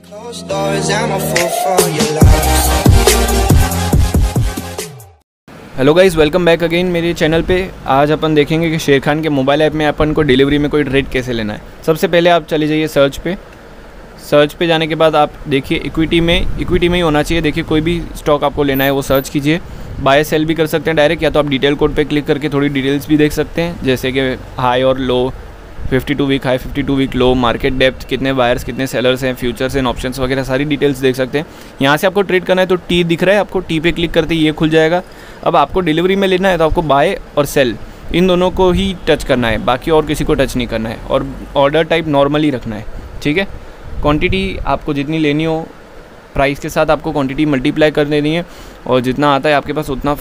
Hello guys, welcome back again मेरे channel पे। आज अपन देखेंगे कि शेर खान के मोबाइल ऐप में अपन को डिलीवरी में कोई ट्रेड कैसे लेना है। सबसे पहले आप चले जाइए सर्च पे जाने के बाद आप देखिए इक्विटी में ही होना चाहिए। देखिए कोई भी स्टॉक आपको लेना है वो सर्च कीजिए। बाय सेल भी कर सकते हैं डायरेक्ट, या तो आप डिटेल कोड पे क्लिक करके थोड़ी डिटेल्स भी देख सकते हैं, जैसे कि हाई और low, 52 week high, 52 week low, market depth, कितने बायर्स कितने सेलर्स हैं, फ्यूचर्स एंड ऑप्शंस वगैरह सारी डिटेल्स देख सकते हैं। यहाँ से आपको ट्रेड करना है तो टी दिख रहा है आपको, टी पे क्लिक करते ही ये खुल जाएगा। अब आपको डिलीवरी में लेना है तो आपको बाय और सेल इन दोनों को ही टच करना है, बाकी और किसी को टच नहीं करना है, और ऑर्डर टाइप नॉर्मली रखना है, ठीक है। क्वांटिटी आपको जितनी लेनी हो प्राइस के साथ आपको क्वांटिटी मल्टीप्लाई कर देनी है, और जितना आता है आपके पास उतना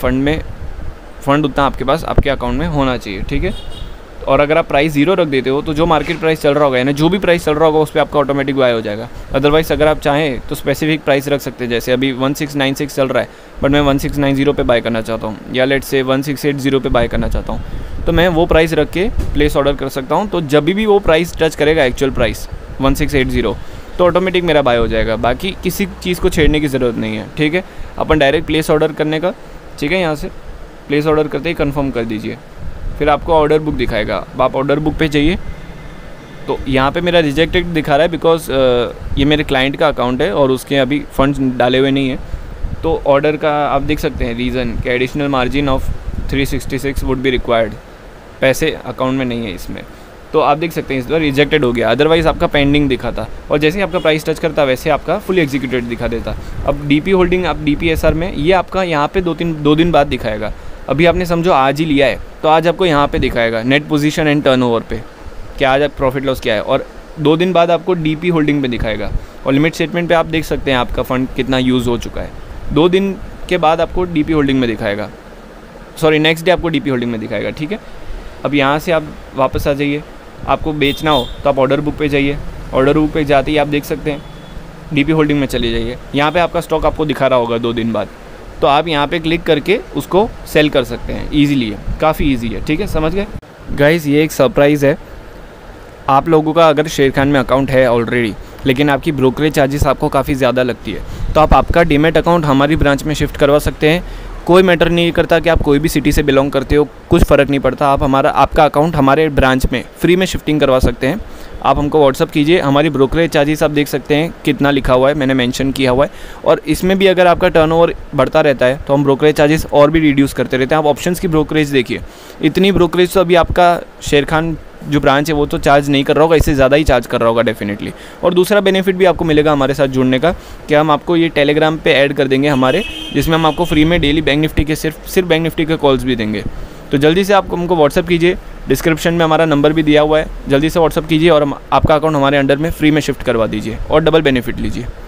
फंड उतना आपके पास आपके अकाउंट में होना चाहिए, ठीक है। और अगर आप प्राइस 0 रख देते हो तो जो मार्केट प्राइस चल रहा होगा, यानी जो भी प्राइस चल रहा होगा उस पर आपका ऑटोमेटिक बाय हो जाएगा। अदरवाइज़ अगर आप चाहें तो स्पेसिफिक प्राइस रख सकते हैं, जैसे अभी 1696 चल रहा है बट मैं 1690 पे बाय करना चाहता हूँ, या लेट से 1680 पे बाय करना चाहता हूँ, तो मैं वो प्राइस रख के प्लेस ऑर्डर कर सकता हूँ। तो जब भी वो प्राइस टच करेगा एक्चुअल प्राइस 1680 तो ऑटोमेटिक मेरा बाय हो जाएगा। बाकी किसी चीज़ को छेड़ने की ज़रूरत नहीं है, ठीक है। अपन डायरेक्ट प्लेस ऑर्डर करने का, ठीक है, यहाँ से प्लेस ऑर्डर करते ही कंफर्म कर दीजिए। फिर आपको ऑर्डर बुक दिखाएगा, अब आप ऑर्डर बुक पे जाइए। तो यहाँ पे मेरा रिजेक्टेड दिखा रहा है बिकॉज ये मेरे क्लाइंट का अकाउंट है और उसके अभी फंड्स डाले हुए नहीं है। तो ऑर्डर का आप देख सकते हैं रीज़न कि additional margin of 366 would be required, पैसे अकाउंट में नहीं है इसमें। तो आप देख सकते हैं इस बार रिजेक्टेड हो गया, अदरवाइज़ आपका पेंडिंग दिखा था, और जैसे ही आपका प्राइस टच करता वैसे आपका फुली एग्जीक्यूटेड दिखा देता। अब डीपी होल्डिंग, आप DPSR में ये आपका यहाँ पे 2 दिन बाद दिखाएगा। अभी आपने समझो आज ही लिया है तो आज आपको यहाँ पे दिखाएगा नेट पोजीशन एंड टर्नओवर पे कि आज आप प्रॉफिट लॉस क्या है, और 2 दिन बाद आपको डीपी होल्डिंग पे दिखाएगा, और लिमिट स्टेटमेंट पे आप देख सकते हैं आपका फ़ंड कितना यूज़ हो चुका है। 2 दिन के बाद आपको डीपी होल्डिंग में दिखाएगा, सॉरी नेक्स्ट डे आपको डीपी होल्डिंग में दिखाएगा, ठीक है। अब यहाँ से आप वापस आ जाइए, आपको बेचना हो तो आप ऑर्डर बुक पे जाइए। ऑर्डर बुक पे जाते ही आप देख सकते हैं डीपी होल्डिंग में चले जाइए। यहाँ पे आपका स्टॉक आपको दिखा रहा होगा 2 दिन बाद, तो आप यहाँ पे क्लिक करके उसको सेल कर सकते हैं ईजिली है, काफ़ी ईजी है, ठीक है, समझ गए गाइज़। ये एक सरप्राइज़ है आप लोगों का, अगर शेर खान में अकाउंट है ऑलरेडी लेकिन आपकी ब्रोकरेज चार्जेस आपको काफ़ी ज़्यादा लगती है, तो आप आपका डीमैट अकाउंट हमारी ब्रांच में शिफ्ट करवा सकते हैं। कोई मैटर नहीं करता कि आप कोई भी सिटी से बिलोंग करते हो, कुछ फ़र्क नहीं पड़ता। आप आपका अकाउंट हमारे ब्रांच में फ्री में शिफ्टिंग करवा सकते हैं। आप हमको व्हाट्सअप कीजिए। हमारी ब्रोकरेज चार्जेस आप देख सकते हैं कितना लिखा हुआ है, मैंने मेंशन किया हुआ है, और इसमें भी अगर आपका टर्नओवर बढ़ता रहता है तो हम ब्रोकरेज चार्जेस और भी रिड्यूस करते रहते हैं। आप ऑप्शंस की ब्रोकरेज देखिए, इतनी ब्रोकरेज तो अभी आपका शेर खान जो ब्रांच है वो तो चार्ज नहीं कर रहा होगा, इससे ज़्यादा ही चार्ज कर रहा होगा डेफिनेटली। और दूसरा बेनिफिट भी आपको मिलेगा हमारे साथ जुड़ने का, कि हम आपको ये टेलीग्राम पे ऐड कर देंगे हमारे, जिसमें हम आपको फ्री में डेली बैंक निफ्टी के सिर्फ बैंक निफ्टी के कॉल्स भी देंगे। तो जल्दी से आप हमको व्हाट्सअप कीजिए, डिस्क्रिप्शन में हमारा नंबर भी दिया हुआ है, जल्दी से व्हाट्सअप कीजिए और आपका अकाउंट हमारे अंडर में फ्री में शिफ्ट करवा दीजिए और डबल बेनिफिट लीजिए।